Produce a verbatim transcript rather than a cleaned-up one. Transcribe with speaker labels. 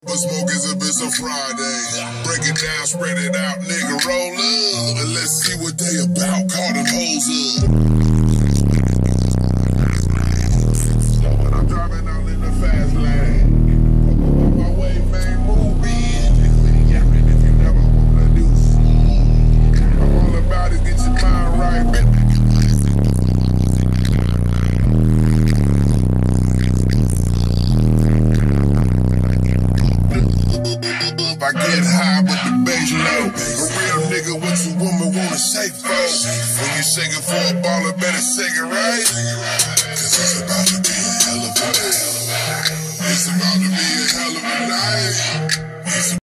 Speaker 1: But smoke is a bitch of Friday. Break it down, spread it out, nigga, roll up. And let's see what they about, call them hoes up. I'm driving out in the fast lane. On my way, man, move in. If you never wanna do so. I'm all about it, get your mind right, bitch. I get high with the bass low. A real nigga, what you woman wanna shake for? When you shake it for a baller, better shake it right. Cause it's about